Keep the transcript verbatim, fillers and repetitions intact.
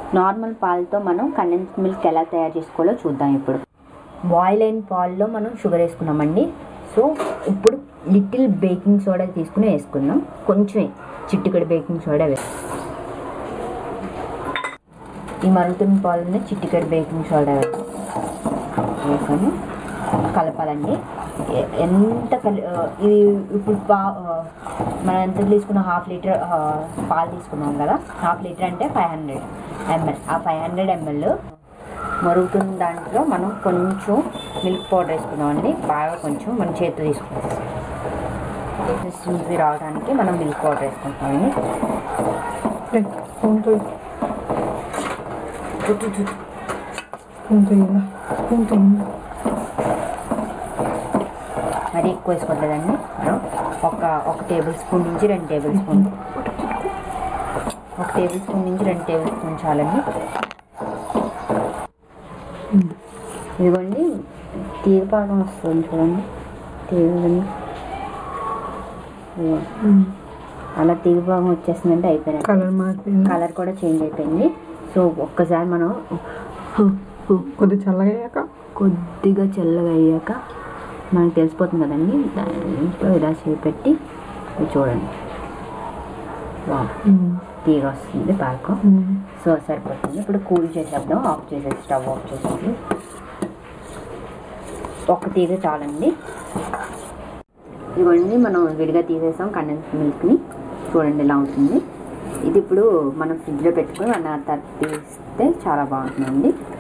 Normal పాలతో మనం condensed milk ఎలా తయారు చేసుకోవాలో చూద్దాం. ఇప్పుడు బాయిల్ అయిన పాల్లో మనం షుగర్ వేసుకున్నామండి. సో ఇప్పుడు లిటిల్ బేకింగ్ సోడా తీసుకుని వేసుకుందాం. కొంచెం చిటికెడు బేకింగ్ సోడా వేస్తాం. ఈ మరుగుతున్న పాలని చిటికెడు బేకింగ్ సోడా వేసాము. కలపాలండి. ఎంత కలి ఇది ఇప్పుడు పా మనం ఎంత తీసుకున్న హాఫ్ లీటర్ పాలు తీసుకున్నాం కదా, హాఫ్ లీటర్ అంటే ఫైవ్ హండ్రెడ్ ఎంఎల్. ఆ ఫైవ్ హండ్రెడ్ ఎంఎల్ మరుగుతున్న దాంట్లో మనం కొంచెం మిల్క్ పౌడర్ వేసుకున్నామండి. బాగా కొంచెం మన చేతి తీసుకుంటాం. స్మూత్గా రావడానికి మనం మిల్క్ పౌడర్ వేసుకుంటామండి. మరీ ఎక్కువ వేసుకోవట్లేదండి. ఒక ఒక టేబుల్ స్పూన్ నుంచి రెండు టేబుల్ స్పూన్ ఒక టేబుల్ స్పూన్ నుంచి రెండు టేబుల్ స్పూన్ చాలండి. ఇదిగోండి తీగపాకం వస్తుంది చూడండి. తీగ అలా తీగపాకం వచ్చేసిందంటే అయిపోయింది. కలర్ మారిపోయింది. కలర్ కూడా చేంజ్ అయిపోయింది. సో ఒక్కసారి మనం కొద్దిగా చల్లగా అయ్యాక కొద్దిగా చల్లగా అయ్యాక మనకు తెలిసిపోతుంది కదండి. దాంట్లో ఇలా చేపెట్టి చూడండి. తీగ వస్తుంది పాకం. సో సరిపోతుంది. ఇప్పుడు కూల్ చేసేద్దాం. ఆఫ్ చేసేసి స్టవ్ ఆఫ్ చేసేసి ఒక తీగ చాలండి. ఇవన్నీ మనం విడిగా తీసేసాం కండెన్స్డ్ మిల్క్ని. చూడండి ఇలా అవుతుంది. ఇది ఇప్పుడు మనం ఫ్రిడ్జ్లో పెట్టుకొని వన్ అవర్ తర్వాత తీస్తే చాలా బాగుంటుందండి.